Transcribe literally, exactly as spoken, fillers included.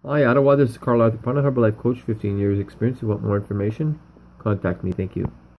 Hi, Ottawa. This is carlparna, Herbalife coach, fifteen years experience. If you want more information, contact me. Thank you.